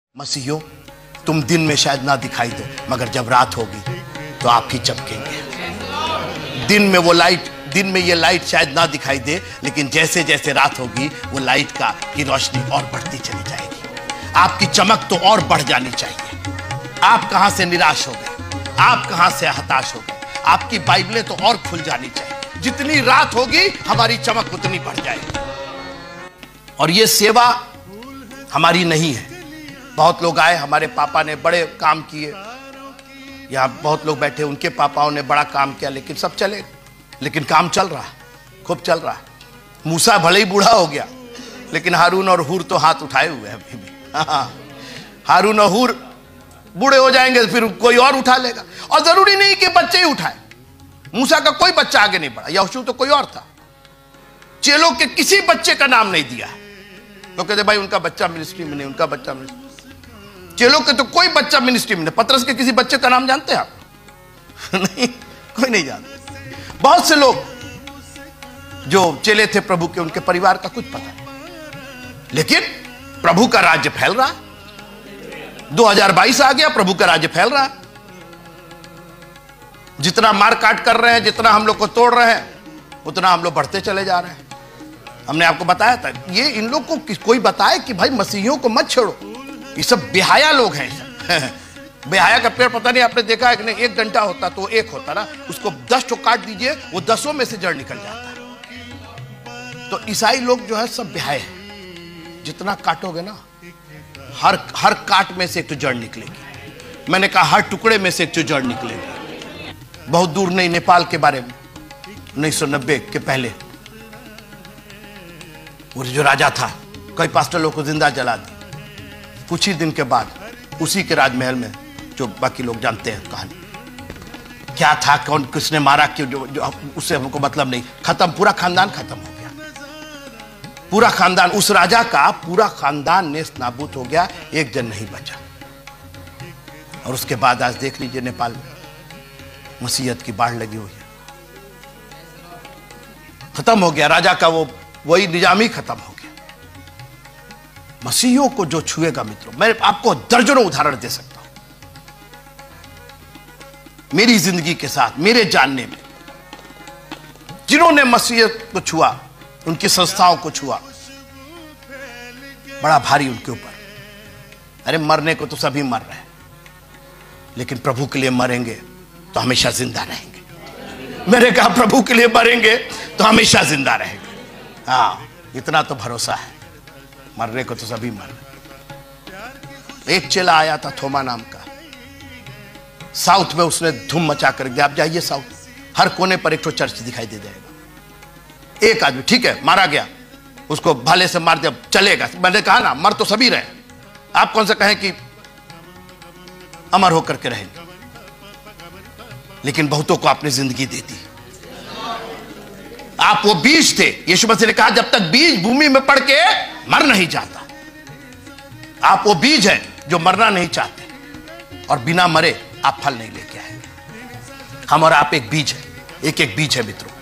मसीहो, तुम दिन में शायद ना दिखाई दो, मगर जब रात होगी तो आप ही चमकेंगे। दिन में ये लाइट शायद ना दिखाई दे, लेकिन जैसे जैसे रात होगी वो लाइट की रोशनी और बढ़ती चली जाएगी। आपकी चमक तो और बढ़ जानी चाहिए। आप कहां से निराश हो गए, आप कहां से हताश हो गए, आपकी बाइबलें तो और खुल जानी चाहिए। जितनी रात होगी हमारी चमक उतनी बढ़ जाएगी। और ये सेवा हमारी नहीं है। बहुत लोग आए, हमारे पापा ने बड़े काम किए, यहां बहुत लोग बैठे, उनके पापाओं ने बड़ा काम किया, लेकिन सब चले, लेकिन काम चल रहा है, खूब चल रहा है। मूसा भले ही बूढ़ा हो गया, लेकिन हारून और हूर तो हाथ उठाए हुए हैं अभी भी। हारून और हूर बूढ़े हो जाएंगे फिर कोई और उठा लेगा। और जरूरी नहीं कि बच्चे ही उठाए। मूसा का कोई बच्चा आगे नहीं बढ़ा, यहोशू तो कोई और था। चेलों के किसी बच्चे का नाम नहीं दिया है। तो कहते भाई उनका बच्चा मिनिस्ट्री में नहीं, उनका बच्चा मिनिस्ट्री। चेलों के तो कोई बच्चा मिनिस्ट्री में नहीं। पतरस के किसी बच्चे का नाम जानते हैं आप? नहीं, कोई नहीं जानते। बहुत से लोग जो चेले थे प्रभु के, उनके परिवार का कुछ पता नहीं, लेकिन प्रभु का राज्य फैल रहा। 2022 आ गया, प्रभु का राज्य फैल रहा। जितना मार काट कर रहे हैं, जितना हम लोग को तोड़ रहे हैं, उतना हम लोग बढ़ते चले जा रहे हैं। हमने आपको बताया था, ये इन लोग को कोई बताए कि भाई मसीहियों को मत छेड़ो, ये सब बेहाया लोग हैं। बेहाया का पेड़ पता नहीं आपने देखा है कि नहीं? एक डंडा होता तो एक होता ना, उसको 10 ठो काट दीजिए, वो 10 में से जड़ निकल जाता है। तो ईसाई लोग जो है सब बेहाए हैं। जितना काटोगे ना, हर काट में से एक तो जड़ निकलेगी। मैंने कहा हर टुकड़े में से एक तो जड़ निकलेगी। बहुत दूर नहीं, नेपाल के बारे में 1990 के पहले वो जो राजा था, कई पास्टर लोग को जिंदा जला दिया। कुछ ही दिन के बाद उसी के राजमहल में, जो बाकी लोग जानते हैं कहानी, क्या था, कौन किसने मारा, क्यों, जो उससे हमको मतलब नहीं। खत्म, पूरा खानदान खत्म हो गया। पूरा खानदान, उस राजा का पूरा खानदान नेस्त नाबूद हो गया, एक जन नहीं बचा। और उसके बाद आज देख लीजिए नेपाल में मसीहत की बाढ़ लगी हुई है। खत्म हो गया राजा का वही निजाम ही खत्म हो गया। मसीहियों को जो छुएगा मित्रों, मैं आपको दर्जनों उदाहरण दे सकता हूं मेरी जिंदगी के साथ, मेरे जानने में, जिन्होंने मसीहत को छुआ, उनकी संस्थाओं को छुआ, बड़ा भारी उनके ऊपर। अरे मरने को तो सभी मर रहे हैं, लेकिन प्रभु के लिए मरेंगे तो हमेशा जिंदा रहेंगे। मैंने कहा प्रभु के लिए मरेंगे तो हमेशा जिंदा रहेंगे। हाँ, इतना तो भरोसा है। मरने को तो सभी मर रहे। एक चेला आया था थोमा नाम का, साउथ में उसने धूम मचा कर दिया। आप जाइए साउथ, हर कोने पर एक तो चर्च दिखाई दे जाएगा। एक आदमी, ठीक है, मारा गया, उसको भाले से मार दिया, चलेगा। मैंने कहा ना, मर तो सभी रहे, आप कौन सा कहें कि अमर होकर के रहेंगे। लेकिन बहुतों को आपने जिंदगी दे दी। आप वो बीज थे। यीशु मसीह ने कहा जब तक बीज भूमि में पड़ के मर नहीं जाता। आप वो बीज हैं जो मरना नहीं चाहते, और बिना मरे आप फल नहीं लेके आएंगे। हम और आप एक बीज है, एक एक बीज है मित्रों।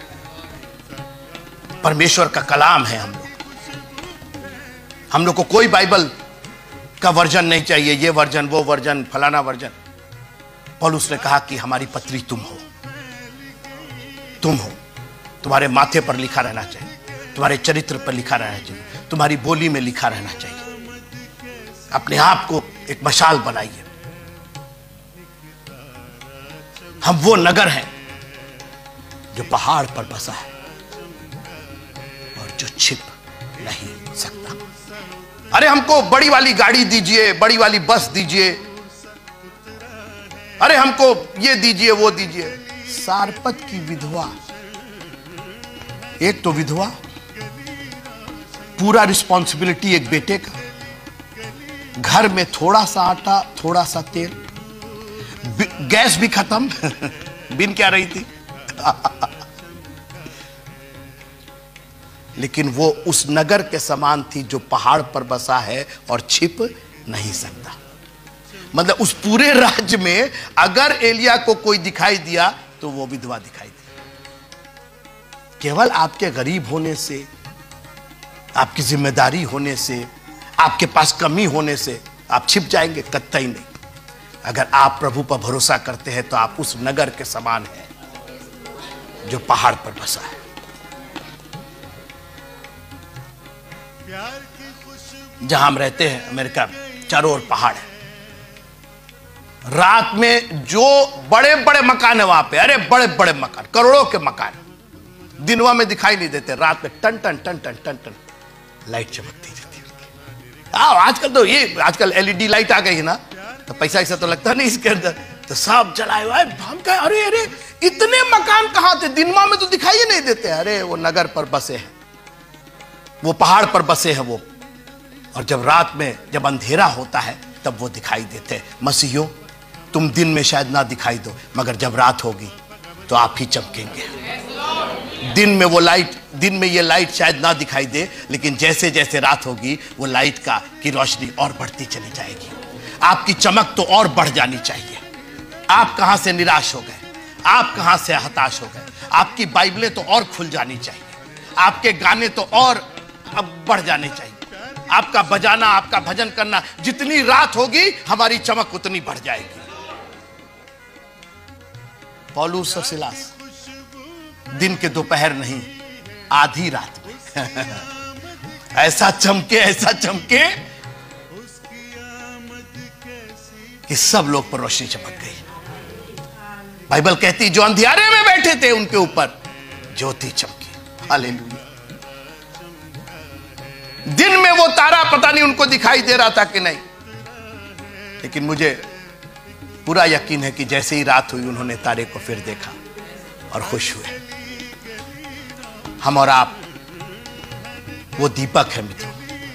परमेश्वर का कलाम है हम लोग। हम लोग को कोई बाइबल का वर्जन नहीं चाहिए, ये वर्जन, वो वर्जन, फलाना वर्जन। पौलुस ने कहा कि हमारी पत्री तुम हो, तुम हो। तुम्हारे माथे पर लिखा रहना चाहिए, तुम्हारे चरित्र पर लिखा रहना चाहिए, तुम्हारी बोली में लिखा रहना चाहिए। अपने आप को एक मशाल बनाइए। हम वो नगर हैं जो पहाड़ पर बसा है और जो छिप नहीं सकता। अरे हमको बड़ी वाली गाड़ी दीजिए, बड़ी वाली बस दीजिए, अरे हमको ये दीजिए, वो दीजिए। सारपत की विधवा, एक तो विधवा, पूरा रिस्पॉन्सिबिलिटी एक बेटे का, घर में थोड़ा सा आटा, थोड़ा सा तेल, गैस भी खत्म। बिन क्या रही थी। लेकिन वो उस नगर के समान थी जो पहाड़ पर बसा है और छिप नहीं सकता। मतलब उस पूरे राज्य में अगर एलिया को कोई दिखाई दिया तो वो विधवा दिखाई दी। केवल आपके गरीब होने से, आपकी जिम्मेदारी होने से, आपके पास कमी होने से आप छिप जाएंगे, कतई नहीं। अगर आप प्रभु पर भरोसा करते हैं तो आप उस नगर के समान हैं जो पहाड़ पर बसा है। जहां हम रहते हैं अमेरिका में, चारों ओर पहाड़ है। रात में जो बड़े बड़े मकान है वहां पे, अरे बड़े बड़े मकान, करोड़ों के मकान, दिनवा में दिखाई नहीं देते, रात में टन टन टन टन टन टन लाइट चमकती रहती है। आजकल तो ये आजकल एलईडी लाइट आ गई है ना, तो पैसा ऐसा तो लगता नहीं इसके अंदर, तो सब जलाए हुआ है। हम कहे अरे अरे इतने मकान कहां थे, दिनवा में तो दिखाई ही नहीं देते। अरे वो नगर पर बसे हैं, वो पहाड़ पर बसे हैं वो, और जब रात में जब अंधेरा होता है तब वो दिखाई देते हैं। मसीहियों, तुम दिन में शायद ना दिखाई दो, मगर जब रात होगी तो आप ही चमकेंगे। दिन में वो लाइट, दिन में ये लाइट शायद ना दिखाई दे, लेकिन जैसे जैसे रात होगी वो लाइट की रोशनी और बढ़ती चली जाएगी। आपकी चमक तो और बढ़ जानी चाहिए। आप कहां से निराश हो गए, आप कहां से हताश हो गए, आपकी बाइबलें तो और खुल जानी चाहिए, आपके गाने तो और अब बढ़ जाने चाहिए, आपका बजाना, आपका भजन करना, जितनी रात होगी हमारी चमक उतनी बढ़ जाएगी। पौलुस और सिलास दिन के दोपहर नहीं, आधी रात में ऐसा चमके कि सब लोग पर रोशनी चमक गई। बाइबल कहती जो अंधियारे में बैठे थे उनके ऊपर ज्योति चमकी। हालेलुया। दिन में वो तारा पता नहीं उनको दिखाई दे रहा था कि नहीं, लेकिन मुझे पूरा यकीन है कि जैसे ही रात हुई उन्होंने तारे को फिर देखा और खुश हुए। हम और आप वो दीपक है मित्रों।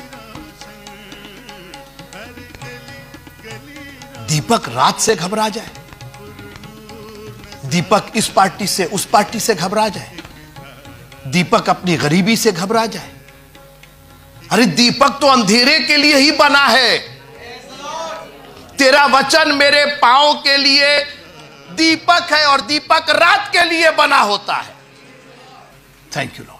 दीपक रात से घबरा जाए, दीपक इस पार्टी से उस पार्टी से घबरा जाए, दीपक अपनी गरीबी से घबरा जाए, अरे दीपक तो अंधेरे के लिए ही बना है। तेरा वचन मेरे पांव के लिए दीपक है और दीपक रात के लिए बना होता है। Thank you Lord.